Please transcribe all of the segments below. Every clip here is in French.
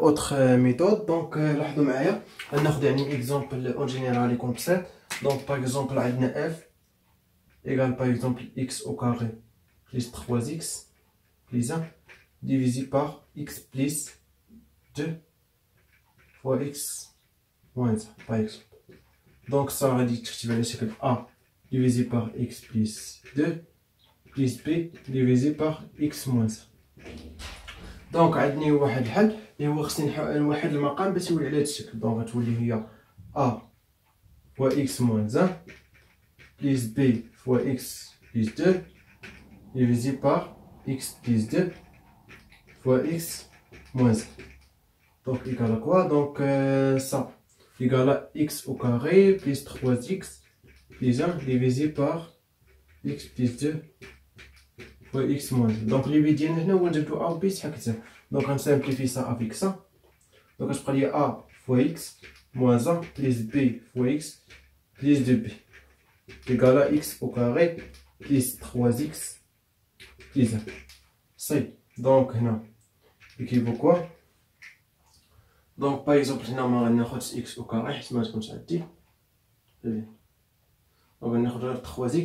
autre méthode. Donc لاحظوا معايا غناخذ يعني اكزامبل اون جينيرال يكون بسيط. دونك باغ اكزومبل عندنا اف ايغال باغ اكزومبل اكس او كاري بلس 3 اكس بلس 1 divisé par x plus 2 fois x moins 1 par exemple. Donc ça غادي تكتب على شكل a divisé par x plus 2 plus b divisé par x moins 1. دونك عندنا واحد الحل اللي هو خصني نوحد المقام باش يولي على هذا الشكل. دونك غتولي هي a fois x moins 1 plus b fois x plus 2 divisé par x plus 2 fois x moins 1. Donc égale à quoi? Donc ça égale à x au carré plus 3x plus 1 divisé par x plus 2 fois x moins 1. Donc les bits ديالنا هنا هو نجبدو a و b شحال كتساوي. Donc غنسامبليفي ça avec ça. Donc غتبقى لي a fois x moins 1 plus b fois x plus 2b égale à x au carré plus 3x plus 1. صافي. Donc هنا équivaut quoi? Donc par exemple هنا ما غناخدش x au carré حيت ما تكونش عندي. دونك غناخد غير 3x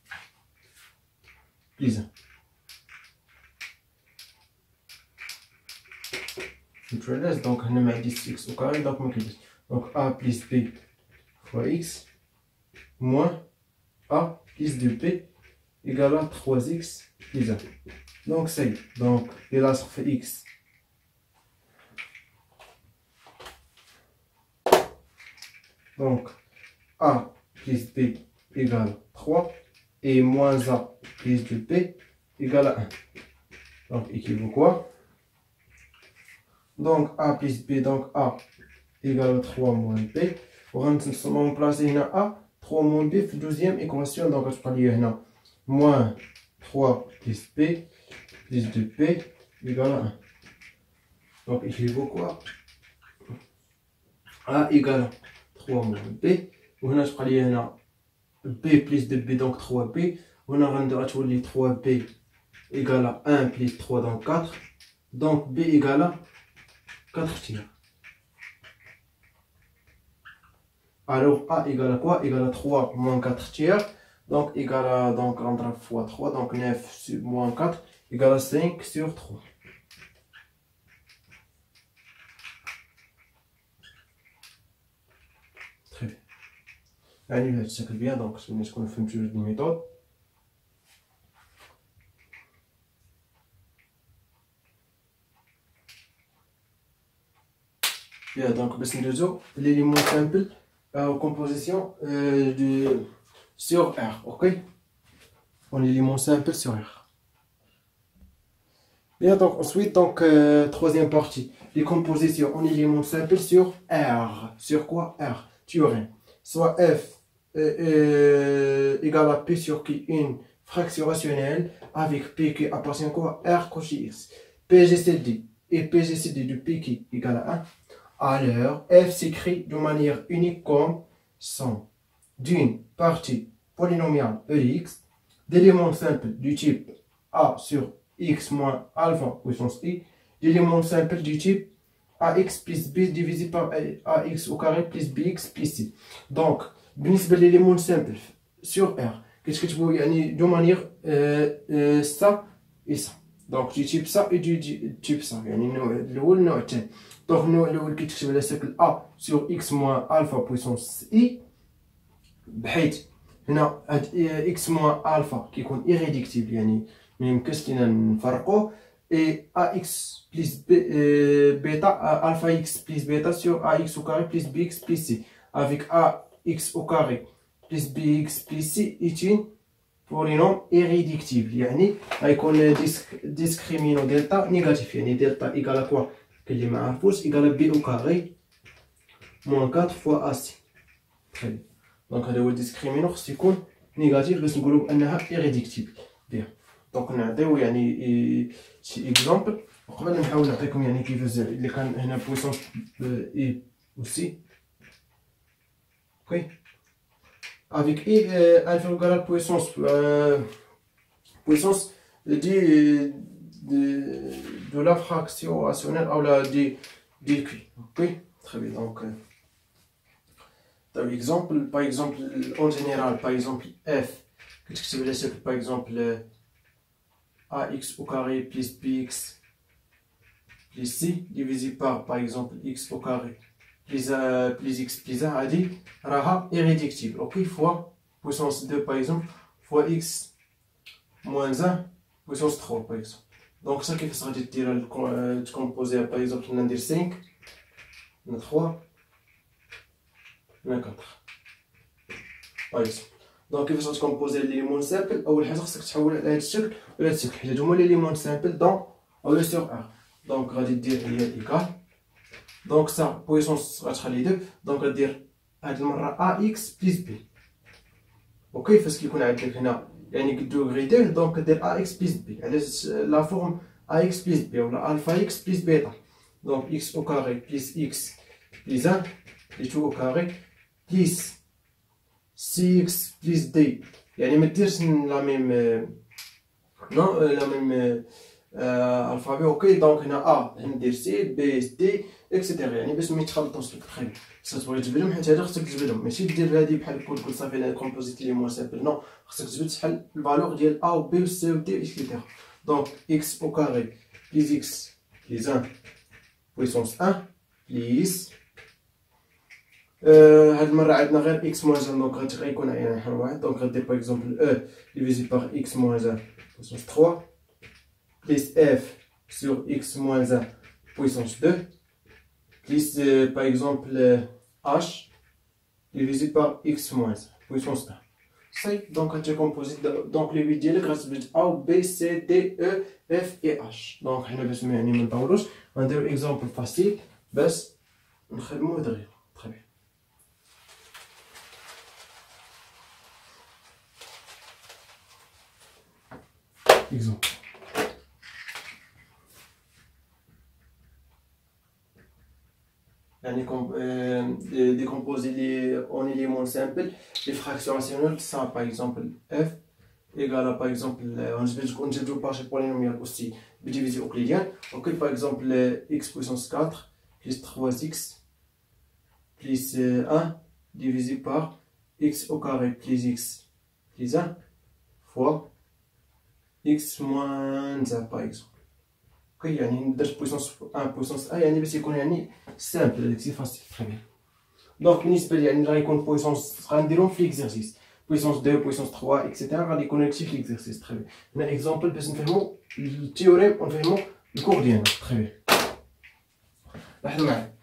plus 1. neutralize. Donc هنا ما عنديش x au carré donc ما كاينش. Donc a plus b fois x moins a plus 2b égale à 3x plus 1. Donc c'est donc et là ça fait x donc a plus b égale 3 et moins a plus 2b égale à 1. Donc équivaut quoi? Donc a plus b donc a égale 3 moins b. On va remplacer هنا a 3 moins b في deuxième équation. Donc غتبقى لي هنا moins 3 plus b plus 2b égale à 1. Donc équivaut quoi? A égale 3 moins b. وهنا تبقى لي هنا b plus 2b donc 3b. وهنا غتولي 3b égale à 1 plus 3 donc 4. Donc b égale à 4 tiers. Alors a égale à quoi? Égale à 3 moins 4 tiers. Donc égale à donc entre fois 3 donc 9 sur moins 4 égale à 5 sur 3. Très bien. يعني بهذا الشكل بيان. دونك نتمنى تكونوا فهمتوا جوج الميثود. بيان. دونك باش ندوزو ليليمون سامبل composition sur R, ok? On élément simple sur R. Bien, donc ensuite, donc troisième partie, les compositions en éléments simples sur R. Sur quoi? R. Théorème. Soit F égale à P sur Q, une fraction rationnelle avec P qui appartient à quoi? R coché X. PGCD et PGCD de P qui égale à 1. Alors, f s'écrit de manière unique comme sont d'une partie polynomiale EX d'éléments simples du type A sur X moins alpha puissance I, d'éléments simples du type AX plus B divisé par AX au carré plus BX plus C. Donc, بالنسبة l'élément simple sur R, qu'est-ce que tu veux dire? De manière ça et ça. Donc, du type ça et du type ça. الأول النوع الثاني. Donc النوع الأول كيتكتب على شكل A sur X moins alpha puissance I بحيث هنا هاد X moins alpha كيكون irréductible يعني ميمكنش لينا نفرقوه et AX plus bêta alpha X plus bêta sur AX au carré plus BX plus C avec AX au carré plus BX plus C est une polynôme irréductible يعني غيكون discriminant delta négatif يعني delta égale à quoi اللي ما عرفوش égale b au carré moins 4 fois ac. Très bien. Donc هذا هو الديسكريمينون خصو يكون نيجاتيف باش نقولوا بانها irréductible. بيان. دونك نعطيو يعني شي اكزامبل وقبل نحاول نعطيكم يعني كيفاش اللي كان هنا بويسونس اي و سي. اوكي. avec i alpha égale à puissance de la fraction rationnelle ou la du Q. Ok, très bien. Donc, par exemple, en général, par exemple, f, qu'est-ce que ça veut dire? Par exemple, ax au carré plus bx plus c divisé par exemple, x au carré plus x plus 1, a dit, raha irréductible. Ok, fois puissance 2, par exemple, fois x moins 1 puissance 3, par exemple. Donc, ça, qu'est-ce que ça veut dire? Composer, par exemple, on a dire 5, on a 3, on a 4. par exemple. دونك كيفاش غتكومبوزي ليليمون سامبل؟ اول حاجه خصك تحول على هذا الشكل ولا هذا الشكل حيت هما ليليمون سامبل دون او سور ار. دونك غادي دير هي ايكال دونك سا بويسونس غتخلي 2 دونك غدير هاد المره ا اكس بليس بي. اوكي فاش كيكون عندك هنا يعني دوغري 2 دونك كدير ا اكس بليس بي. علاش لا فورم ا اكس بليس بي ولا الفا اكس بليس بيتا؟ دونك اكس او كاري بليس اكس بليس 1 بليس 2 او كاري بليس سي اكس بليس دي. يعني ما ديرش لا ميم نو لا ميم الفابي. اوكي دونك هنا ا ندير سي بي دي اكسيتيرا يعني باش ما يتخلطوش لك. تخيل خصك تبغي تجبدهم حيت هذا خصك تجبدهم ماشي دير هادي بحال كل صافي انا كومبوزيت لي مون سامبل. نو خصك تجبد شحال الفالور ديال ا و بي و سي و دي اكسيتيرا. دونك اكس او كاري بليس اكس بليس 1 بويسونس 1 بليس هاد المره عندنا غير اكس موان 1 دونك غيكون يعني حل واحد. دونك غدير باغ اكزومبل او ديفيزي باغ اكس موان 1 بويسونس 3 بليس اف سور اكس موان 1 بويسونس 2 بليس باغ اكزومبل اش ديفيزي باغ اكس موان 1 بويسونس 1. صاي دونك غادي كومبوزيت دونك لي بيت ديالك غتبدل ا و بي سي دي او اف اي اش. دونك حنا باش يعني ما نطولوش غنديرو اكزومبل فاسيل باش نخدمو دغيا. تري بيان. exemple. Décomposer en éléments simples les fractions rationnelles, ça par exemple f égale à par exemple on peut passer polynomial aussi divisé euclidien. Ok, par exemple x puissance 4 plus 3x plus 1 divisé par x au carré plus x plus 1 fois x moins 1 par exemple. ok يعني درت بويسونس 1 بويسونس 1 يعني باش يكون يعني سامبل هذاك سي فاسيل. تري بيان. دونك بالنسبه لي يعني غيكون بويسونس غنديرهم في ليكزارسيس بويسونس 2 بويسونس 3 اكسيتيرا غادي يكون هادشي في ليكزارسيس. تري بيان. هنا اكزومبل باش نفهمو التيوريم ونفهمو الكور ديالنا. تري بيان. لاحظوا معايا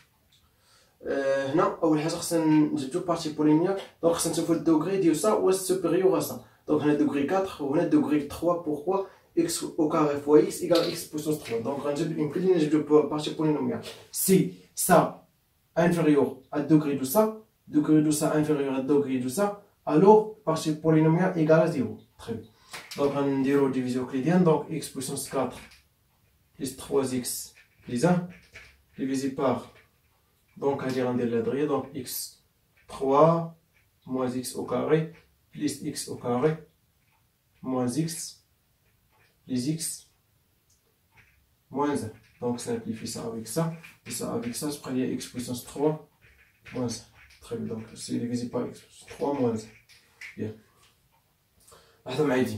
هنا اول حاجه خصنا نجبدو بارتي بولينيال. دونك خصنا نشوفو الدوغري ديال سا واش سوبيريور ا سا. دونك هنا دوغري 4 وهنا دوغري 3. بوركوا x au carré fois x égale x puissance 3. Donc, يمكن لي نجبدو بارتي بولينوميال. Si ça inférieur à degré de ça inférieur à degré de ça, alors partie polynomiale égale à 0. Très bien. Donc, on a 0 divisé euclidien. Donc, x puissance 4 plus 3x plus 1 divisé par. Donc, on va dire la derrière. Donc, x 3 moins x au carré plus x au carré moins x plus x moins 1. Donc, simplifie ça avec ça. Et ça avec ça, je prends x puissance 3 moins 1. Très bien. Donc, c'est divisé par x puissance 3 moins 1. Bien. هذا معايدين.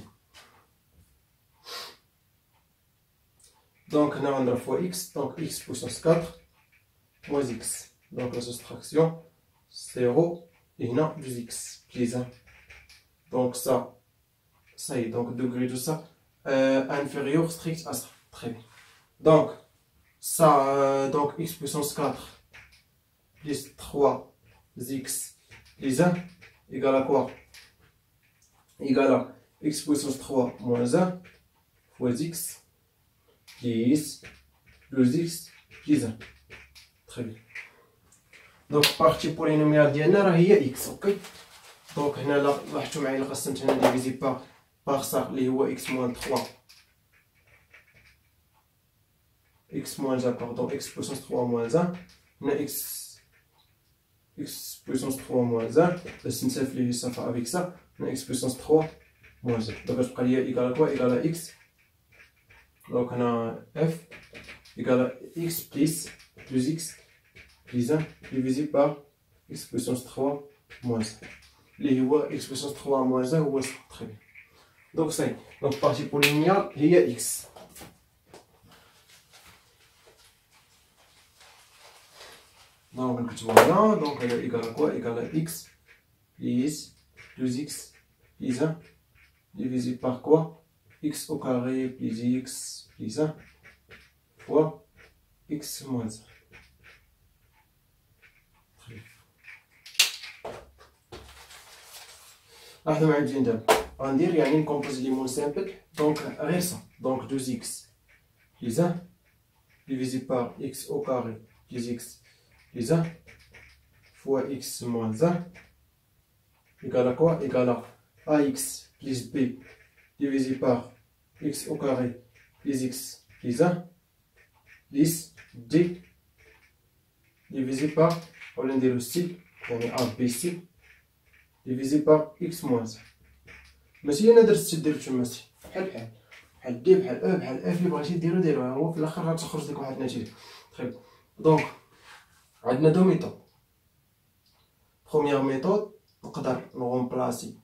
Donc, on a un fois x. Donc, x puissance 4 moins x. Donc, la soustraction 0 et on a 2x plus 1. Donc, ça y est. Donc, degré de ça inférieur strict à ça. Très bien. Donc, ça, donc x puissance 4 plus 3x plus 1 égale à quoi? Égale à x puissance 3 moins 1 fois x plus 2x plus 1. Très bien. Donc, partie polynomiale ديالنا راه هي x. اوكي دونك هنا لاحظتوا معايا اللي قسمت هنا ديفيزي باغ سا اللي هو x moins 3 x moins 1 pardon x puissance 3 moins 1 هنا x puissance 3 moins 1 باش نسافلي الصفحة avec ça هنا x puissance 3 moins 1 دابا تبقى ليا إيكال كوا إيكال x. دونك هنا f إيكال x بليس plus x plus 1 divisé par x puissance 3 moins 1. اللي هو x puissance 3 moins 1 هو 1. Très bien. Donc ça y est. Donc partie polynomiale هي x. Donc نكتبو هنا. Donc elle est égale à quoi? Égale à x plus x plus 1 divisé par quoi? X au carré plus x plus 1 fois x moins 1. لاحظوا معايا تجي ندير غندير يعني نكومبوزي لي مون سامبل. دونك غير صا. دونك 2x plus 1 divisé par x au carré plus x plus 1 fois x moins 1 égale à quoi? Égale à ax plus b divisé par x au carré plus x plus 1 plus d divisé par, on va dire aussi, abc divisé par x moins 1. ماشي انا درت السي دير تماشي بحال دي بحال او بحال اف اللي بغيتي ديرو هو في الاخر غتخرج لك واحد النتيجه. طيب دونك عندنا دو ميثود. بروميير ميثود نقدر نغومبلاسي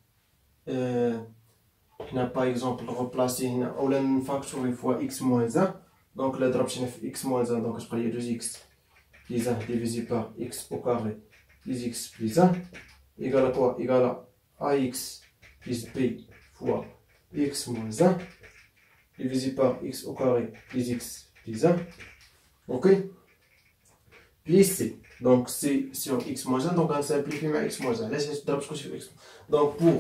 هنا باغ اكزومبل نغومبلاسي هنا اولا نفاكتوري فوا اكس موان 1. دونك الا ضربت هنا في اكس موان 1 دونك تبقى لي 2 اكس بليز 1 ديفيزي بار اكس او كاري بليز اكس بليز 1 ايغال ا كوا؟ ايغال ا اكس بليز بي فوا x moins 1 divisé par x au carré plus x plus 1. Ok, plus c. Donc c sur x moins 1. Donc on simplifie ma x moins 1. Là c'est sur x. Donc pour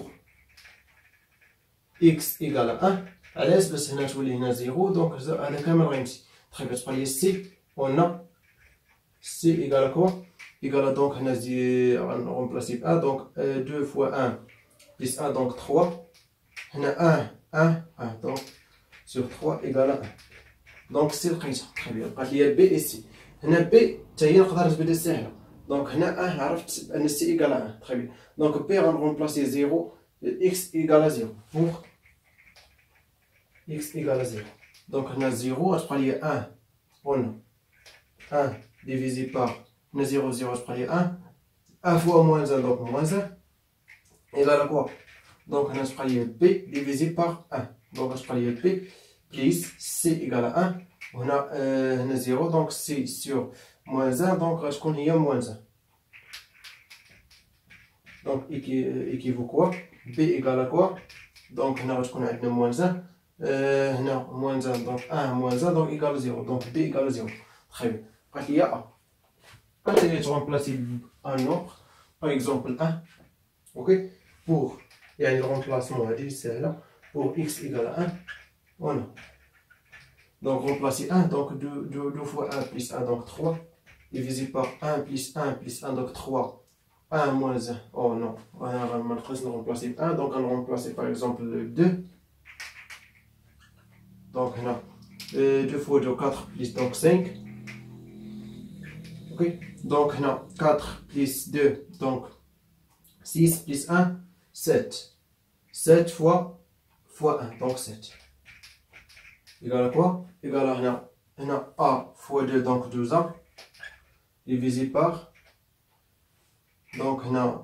x égale à 1 à l'aise parce que on a 0. Donc on a quand même rien ici. Très bien. Pour c on a c égale à quoi? Égale à donc on remplace 1. Donc 2 fois 1 plus 1 donc 3. On a 1 1 1 donc sur 3 égale à 1. Donc c'est le cas. Très bien. Il y a B et C. On a B, tu as نقدر سهلة. Donc هنا 1 عرفت أن C égale à 1. Très bien. Donc B on remplacer 0 x égale à 0 pour x égale à 0. Donc on a 0 il y a 1 on a 1 divisé par on a 0 0 il y a 1 1 fois moins 1 donc moins 1 égale à quoi? Donc on a B divisé par 1. Donc on a B plus C égale à 1. On a 0. Donc C sur moins 1. Donc on a moins 1. Donc équivaut quoi? B égale à quoi? Donc on a moins 1. On a moins 1. Donc 1 moins 1. Donc égale à 0. Donc B égale à 0. Très bien. Il y a A. Quand tu remplaces un nombre, par exemple 1. Ok? Pour le remplacement c'est là pour x égale à 1 voilà. Donc remplacer 1 donc 2 fois 1 plus 1 donc 3 divisé par 1 plus 1 plus 1 donc 3 1 moins 1 oh non on va remplacer 1 donc on va remplacer par exemple 2 donc on a 2 fois 2 4 plus donc 5 ok donc on a 4 plus 2 donc 6 plus 1 7 7 fois 1 donc 7 égale à quoi? Égale à on a A fois 2 donc 2A divisé par donc on a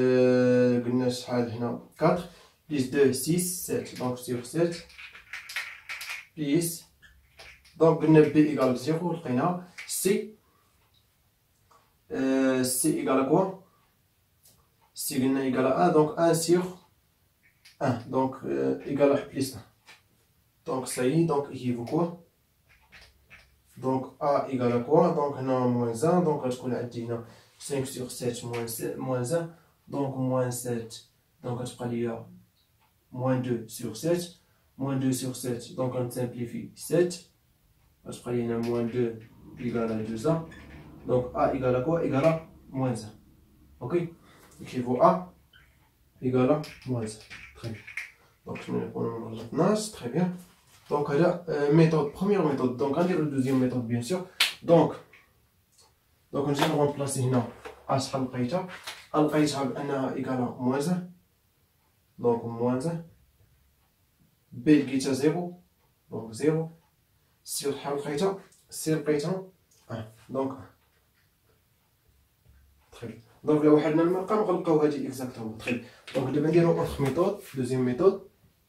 4 plus 2 6 7 donc sur 7 plus donc B égale 0 لقينا C C égale à quoi? C égale à 1 donc 1 sur 1 donc égale à plus 1. Donc ça y est, donc équivaut quoi? Donc A égale à quoi? Donc on a moins 1, donc on a dit 5 sur 7 moins 1, donc moins 7, donc on a moins 2 sur 7, moins 2 sur 7, donc on simplifie 7, on a moins 2 égale à 2A, donc A égale à quoi? Égale à moins 1. Ok? Équivaut A égale à moins 1. Très bien. Donc on a très bien. Donc là, méthode, première méthode. Donc on a la deuxième méthode bien sûr. Donc on va remplacer هنا A شحال لقيتها؟ لقيتها بأنها égale à moins 1. Donc moins 1. B لقيتها 0. Donc 0. C شحال لقيتها؟ C لقيتها 1. دونك تري. دونك لو وحدنا المرقم غنلقاو هادي اكزاكتومون. تري. دونك دابا نديرو اوتر ميثود، دوزيام ميثود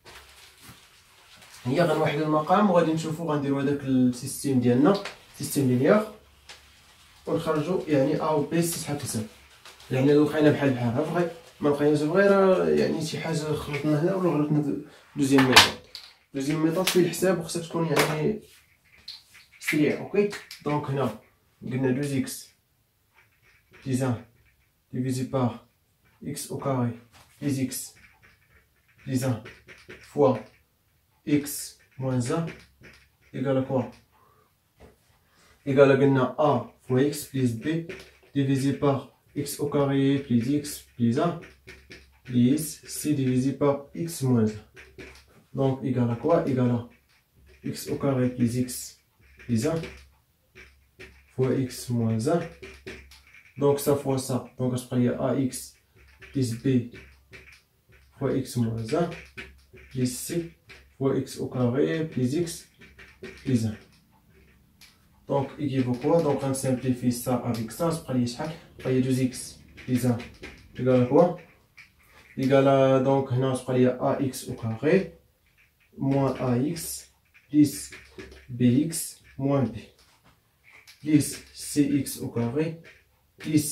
هي غنوحد المقام وغادي نشوفو غنديرو هداك السيستيم ديالنا، سيستيم لينيير، ونخرجو يعني ا و بي سي شحال تساوي. يعني لو لقينا بحال فغي ما لقيناش فغي راه يعني شي حاجه خلطنا هنا ولا غلطنا. دوزيام ميثود، دوزيام ميثود فيه الحساب وخصها تكون يعني سريع. اوكي. دونك هنا قلنا 2x plus 1 divisé par x au carré plus x plus 1 fois x moins 1 égale à quoi? Égale à a fois x plus b divisé par x au carré plus x plus 1 plus c divisé par x moins 1. Donc égale à quoi? Égale à x au carré plus x plus 1 fois x moins 1. Donc ça fois ça. Donc je prends ax plus b fois x moins 1 plus c fois x au carré plus x plus 1. Donc équivaut quoi? Donc on simplifie ça avec ça. Je prends 2x plus 1 égale à quoi? Égale à, donc je prends ax au carré moins ax plus bx moins b plus cx au carré plus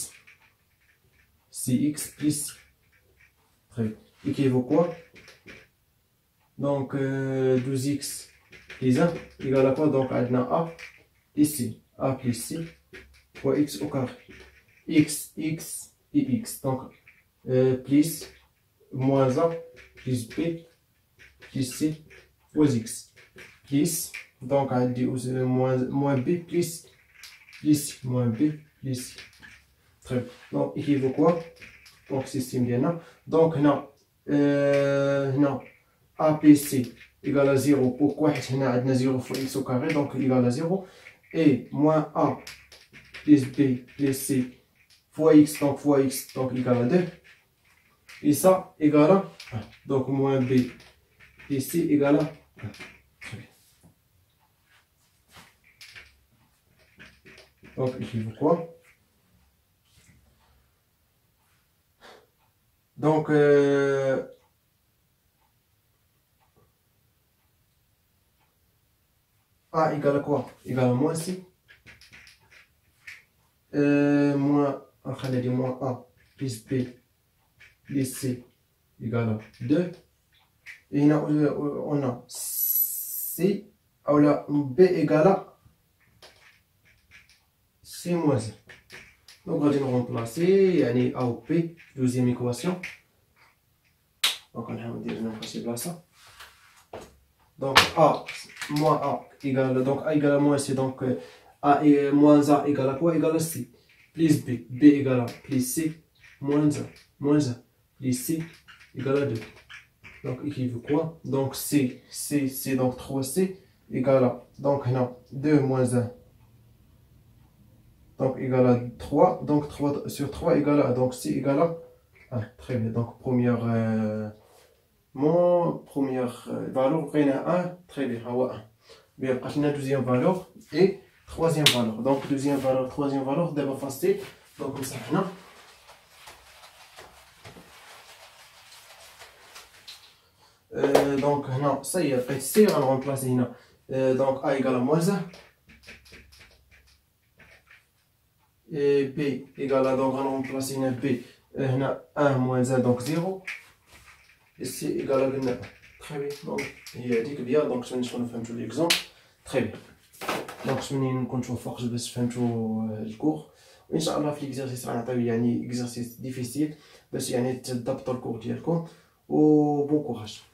cx plus. Très bien. Équivaut quoi? Donc 12x plus 1 égale à quoi? Donc on a a ici, a plus c fois x au carré. X, x et x. Donc plus moins 1 plus b plus c fois x. Plus, donc on dit moins b plus moins b plus c. Très bien. Donc équivaut quoi? Donc système ديالنا. Donc هنا a plus c égale à 0. Pourquoi? حيت هنا عندنا 0 fois x au carré donc égale à 0. Et moins a plus b plus c fois x donc égale à 2. Et ça égale à 1. Donc moins b et c égale à 1. Très bien. Donc équivaut quoi? Donc a égale à quoi? Égale à moins c moins a plus b plus c égale à 2. Et là on a c ou là b égale à c moins 1. Donc غادي نرمبلاسي يعني a ou b deuxième équation. Donc on va dire نمشي بلاصه. Donc a moins a égale, donc a égale à moins c, donc a et moins a égale à quoi? Égale à c plus b, b égale à plus c moins 1 plus c égale à 2. Donc équivaut quoi? Donc c donc 3c égale à, donc là 2 moins 1 donc égale à 3, donc 3 sur 3 égale à, donc c égale à 1. Très bien. Donc première valeur لقينا 1. Très bien, هو 1. Bien, بقات لنا deuxième valeur et troisième valeur. Donc deuxième valeur, troisième valeur دابا facile. Donc نمسح هنا. Donc هنا صي لقيت سي غنرمبلاسي هنا. Donc a égale à moins 1 et b égale à, donc غنرمبلاسي هنا b هنا 1 moins 1 donc 0 et c égale à قلنا 1. Très bien. Donc هي هذيك بيان. دونك نتمنى تكونوا فهمتوا ليكزومبل. Très bien. دونك نتمنى نكون توفقت باش فهمتوا الكور، وان شاء الله في ليكزارسيس غنعطيو يعني اكزارسيس ديفيسيل باش يعني تضبطوا الكور ديالكم. و بون كوراج.